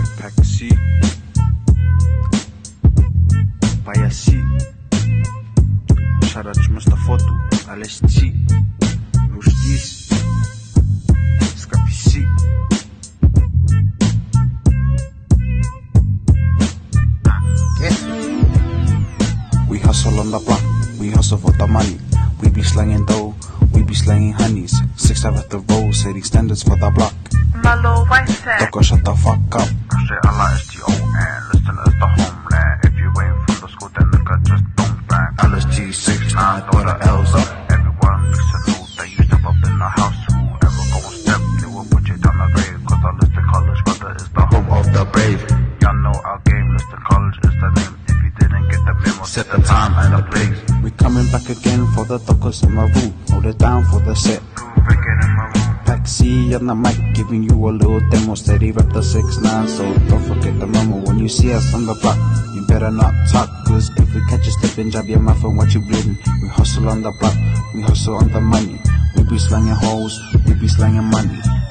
like Pakz C, Bayasi. Shout out to Mr. Foto, Liston, Liston, 6ix9ine. We hustle on the block, we hustle for the money. We be slanging dough, we be slanging honeys. 6 out of the row, city standards for the block. Tokos, shut the fuck up. I say Allah is T-O-N, Liston is the homeland. If you ain't from the school, then nigga just don't bang. LST 6ix9ine, throw the L's up. Everyone looks salute, that you step up in the house. Whoever go and step, they will put you down the grave. Cause the Liston College, brother, is the home of the brave. Y'all know our game, Liston College is the name. If you didn't get the memo, set the time and the place. We coming back again for the tokos in my room. Hold it down for the set. Pakz C on the mic, giving you a little demo. Steady rep the 6ix9ine, so don't forget the memo. When you see us on the block, you better not talk, cause if we catch you slipping, jab your mouth and what you bleeding. We hustle on the block, we hustle on the money. We be slanging hoes, we be slanging money.